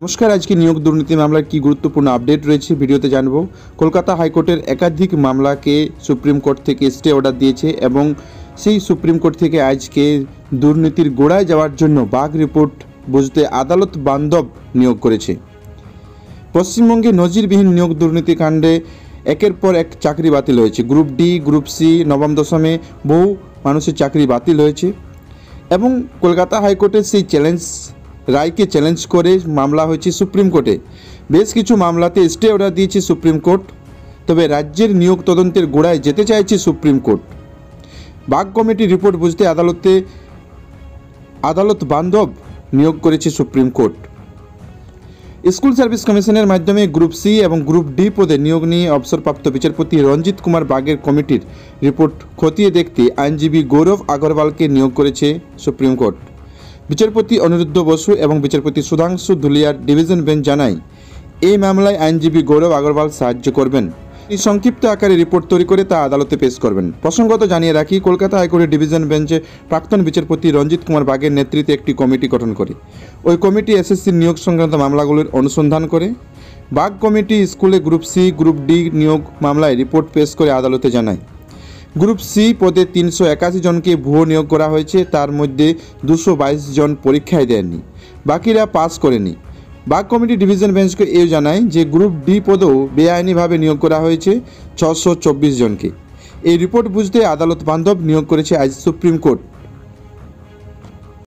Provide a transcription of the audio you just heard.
নমস্কার। আজকে নিয়োগ দুর্নীতি মামলার কি গুরুত্বপূর্ণ আপডেট রয়েছে ভিডিওতে জানবো। কলকাতা হাইকোর্টের একাধিক মামলাকে সুপ্রিম কোর্ট থেকে স্টে অর্ডার দিয়েছে এবং সেই সুপ্রিম কোর্ট থেকে আজকে দুর্নীতির গোড়ায় যাওয়ার জন্য বাগ রিপোর্ট বুঝতে আদালত বান্ধব নিয়োগ করেছে। পশ্চিমবঙ্গে নজিরবিহীন নিয়োগ দুর্নীতি কাণ্ডে একের পর এক চাকরি বাতিল হয়েছে। গ্রুপ ডি, গ্রুপ সি, নবম দশমে বহু মানুষের চাকরি বাতিল হয়েছে এবং কলকাতা হাইকোর্টের সেই রায়কে চ্যালেঞ্জ করে মামলা হয়েছে সুপ্রিম কোর্টে। বেশ কিছু মামলাতে স্টে অর্ডার দিয়েছে সুপ্রিম কোর্ট, তবে রাজ্যের নিয়োগ তদন্তের গোড়ায় যেতে চাইছে সুপ্রিম কোর্ট। বাগ কমিটির রিপোর্ট বুঝতে আদালত বান্ধব নিয়োগ করেছে সুপ্রিম কোর্ট। স্কুল সার্ভিস কমিশনের মাধ্যমে গ্রুপ সি এবং গ্রুপ ডি পদে নিয়োগ নিয়ে অবসরপ্রাপ্ত বিচারপতি রঞ্জিত কুমার বাগের কমিটির রিপোর্ট খতিয়ে দেখতে আইনজীবী গৌরব আগরওয়ালকে নিয়োগ করেছে সুপ্রিম কোর্ট। বিচারপতি অনিরুদ্ধ বসু এবং বিচারপতি সুধাংশু ধুলিয়ার ডিভিশন বেঞ্চ জানায়, এই মামলায় আইনজীবী গৌরব আগরওয়াল সাহায্য করবেন। এই সংক্ষিপ্ত আকারে রিপোর্ট তৈরি করে তা আদালতে পেশ করবেন। প্রসঙ্গত জানিয়ে রাখি, কলকাতা হাইকোর্টের ডিভিশন বেঞ্চে প্রাক্তন বিচারপতি রঞ্জিত কুমার বাগের নেতৃত্বে একটি কমিটি গঠন করে। ওই কমিটি এসএসসির নিয়োগ সংক্রান্ত মামলাগুলির অনুসন্ধান করে। বাগ কমিটি স্কুলে গ্রুপ সি, গ্রুপ ডি নিয়োগ মামলায় রিপোর্ট পেশ করে আদালতে জানায়, গ্রুপ সি পদে 381 জনকে ভুয়ো নিয়োগ করা হয়েছে, তার মধ্যে 222 জন পরীক্ষায় দেননি, বাকিরা পাস করেনি। বাগ কমিটি ডিভিশন বেঞ্চকে এও জানায় যে গ্রুপ ডি পদেও বেআইনিভাবে নিয়োগ করা হয়েছে 624 জনকে। এই রিপোর্ট বুঝতে আদালত বান্ধব নিয়োগ করেছে আজ সুপ্রিম কোর্ট।